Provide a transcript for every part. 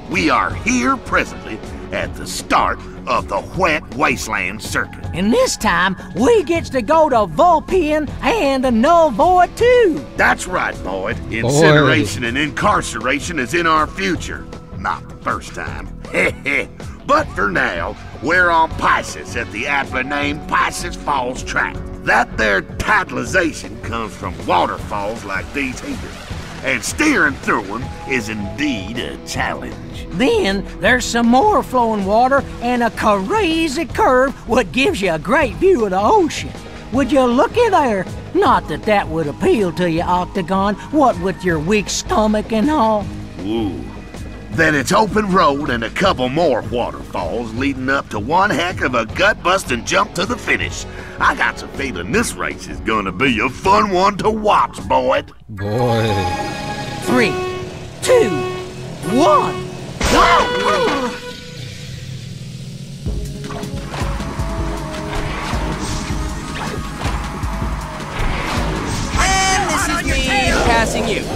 We are here presently at the start of the Wet Wasteland circuit. And this time, we gets to go to Vulpine and a Null Void too. That's right, Boyd. Incineration and incarceration is in our future. Not the first time. But for now, we're on Piscciss at the aptly named Piscciss Falls track. That there titleization comes from waterfalls like these here. And steering through them is indeed a challenge. Then there's some more flowing water and a crazy curve what gives you a great view of the ocean. Would you looky there? Not that that would appeal to you, Octagon, what with your weak stomach and all. Ooh. Then it's open road and a couple more waterfalls leading up to one heck of a gut-busting jump to the finish. I got some feeling this race is gonna be a fun one to watch, Boyd. Boy. 3, 2, 1, go! And this is me passing you.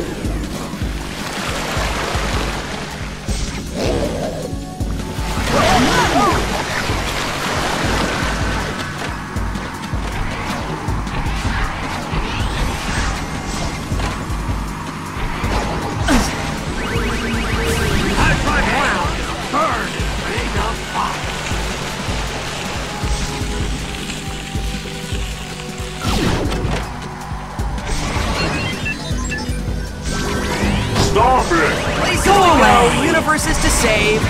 Stop it! Places to go, universes to save.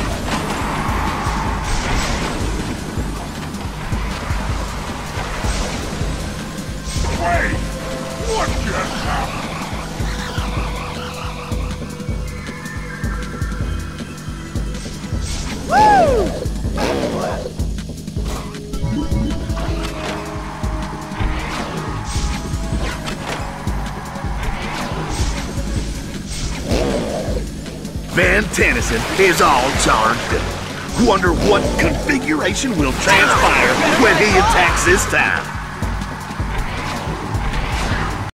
Wait! What just happened? Van Tennyson is all charged up. Wonder what configuration will transpire when he attacks this time.